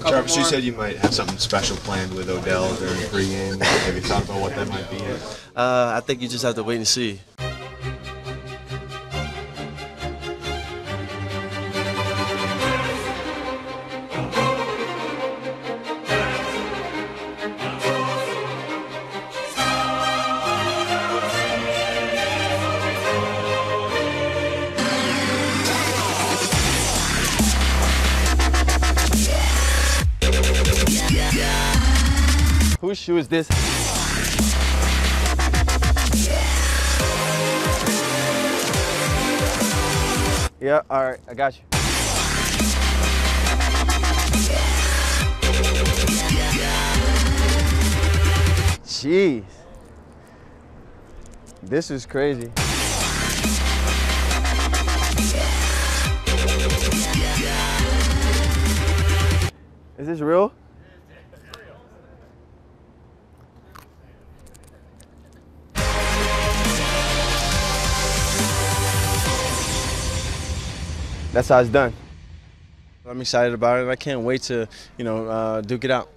Jarvis, you said you might have something special planned with Odell during pregame. Have you thought about what that might be yet? I think you just have to wait and see. Whose shoe is this? Yeah, all right, I got you. Jeez. This is crazy. Is this real? That's how it's done. I'm excited about it. I can't wait to, duke it out.